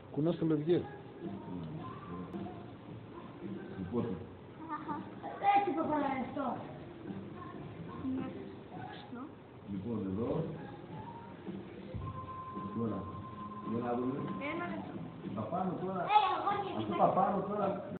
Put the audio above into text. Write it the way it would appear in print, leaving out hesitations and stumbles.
Κουνάς το λευγέ. Πότε. Έτσι το παράει αυτό. Λοιπόν, εδώ. Τώρα. Για να δούμε. Ένα λεπτό. Τα πάνω τώρα. Εγώ Αυτό τα πάνω τώρα.